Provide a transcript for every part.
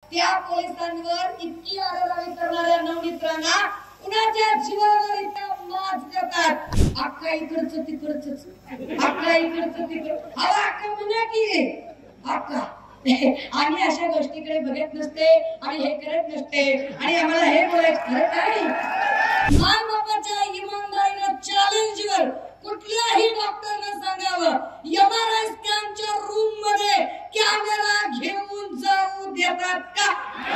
त्या पोलिसांवर इतकी आरोळी करणाऱ्या नवनीतरांना कुणाच्या जीवावर इतका माज करतात. अक्का इकडचं तिकडचंच, अक्का इकडचं तिकडं, अहो अक्का म्हणा की अक्का. आम्ही अशा गोष्टीकडे बघत नसते आणि हे करत नसते आणि आम्हाला हे बोलायचं खरं काय. माय बापाच्या इमानदारीनं चॅलेंजवर कुठल्याही डॉक्टरनं सांगावं एमआरआय स्कॅनच्या रूम मध्ये कॅमेरा घेऊन जाऊ देतात का.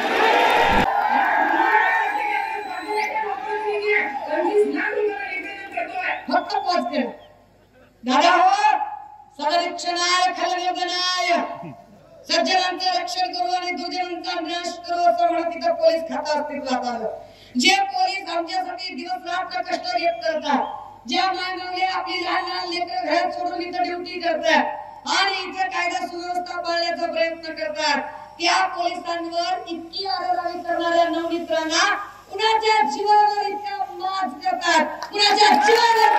फक्त पॉज कर दादा. हो सदरीक्षणाय खलनिर्गणाय सज्जनांचं रक्षण करू आणि दुर्जनांचा नाश करू असं म्हणत तिथं पोलीस खातं अस्तित्वात आलं. जे पोलीस आमच्यासाठी दिवस रात्र कष्ट घेत करतात, ज्या मायबापाने आपली लहान लहान लेकरं घरात सोडून इथं ड्युटी करतात आणि इथं कायदा सुव्यवस्था पाळण्याचा प्रयत्न करतात, त्या पोलिसांवर इतकी आरोळी करणाऱ्या नवनीतरांना कुणाच्या जीवावर इतका माज करतात, कुणाच्या जीवावर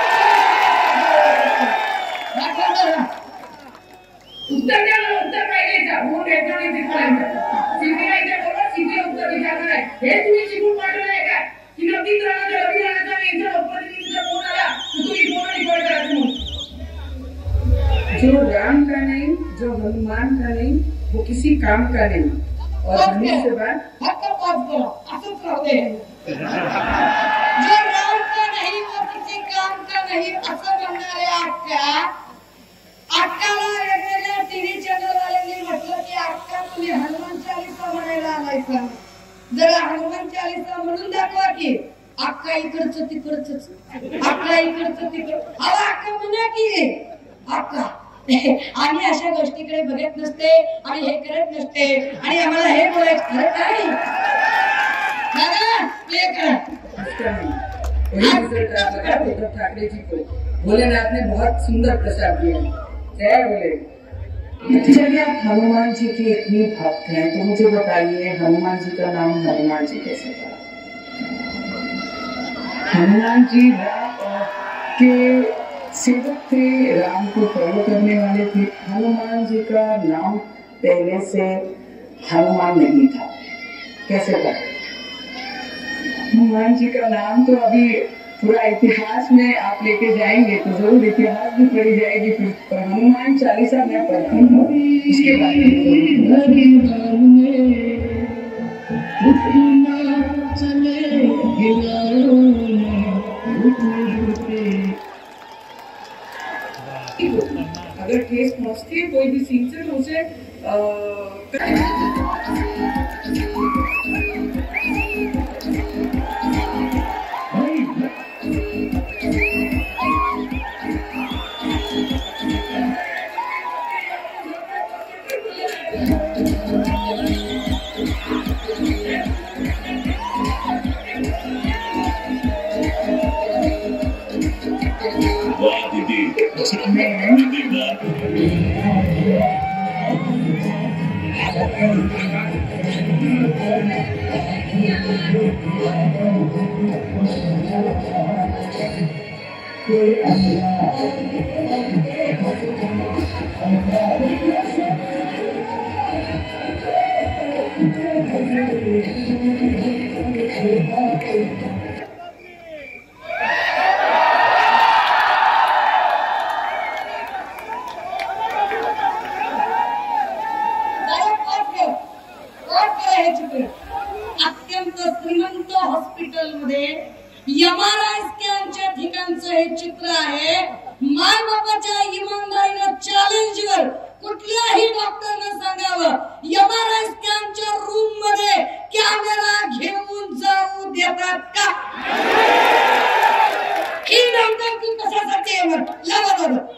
उत्तर द्यायला उत्तर पाहिजे. मूळ वेतनाने तिथपर्यंत सीबीआयच्या बरोबर सीबीआय उत्तर विचारणार आहे. हे तुम्ही शिकून पाठवलं आहे का की नक्कीच राहणार अभियानाचा इथं लोकप्रतिनिधीचा फोन आला तुम्ही फोन रिकॉर्ड करा. जो राम का नहीं, जो हनुमान का नहीं, वो किसी काम का नहीं. और हमने से बात फक्त पॉज करो असंच राहू दे. जो राम का नहीं वो किसी काम का नहीं असं म्हणणारे अक्काला वेगवेगळ्या टीव्ही चॅनल वाल्यांनी म्हटलं की अक्का तुम्ही हनुमान चालीसा म्हणायला आलायसा, जरा हनुमान चालीसा म्हणून दाखवा की. अक्का इकडचं तिकडचंच, अक्का इकडचं तिकडं, अहो अक्का म्हणा की अक्का. आम्ही अशा गोष्टीकडे बघत नसते आणि हे करत नसते आणि आम्हाला हे बोलायचं खरं काय. प्ले करा. ठाकरे जी को भोलेनाथ ने बहुत सुंदर प्रसाद दिया. जय बोले. चलिए आप हनुमान जी की इतनी भक्त हैं तो मुझे बताइए हनुमान जी का नाम हनुमान जी कैसे पड़ा. हनुमान जी राम के सेवक थे, राम को फॉलो करने वाले थे. हनुमान जी का नाम पहले से हनुमान नहीं था, कैसे पड़ा. हनुमान जी का नाम तो अभी पूरा इतिहास में आप लेके जाएंगे तो जरूर इतिहास भी पढ़ी जाएगी. फिर पर हनुमान चालीसा मैं पढ़ती हूँ इसके बारे अगर ठेस पहुंचती है कोई भी सीन से तो उसे अत्यंत श्रीमंत हॉस्पिटल मध्ये एमआरआय स्कॅनच्या ठिकाणचं हे चित्र आहे. माय बापाच्या इमानदारीनं चॅलेंजवर कुठल्याही डॉक्टरनं सांगावं एमआरआय स्कॅनच्या रूम मध्ये कॅमेरा घेऊन जाऊ देतात का. ही नंतर तू कशासाठी लावा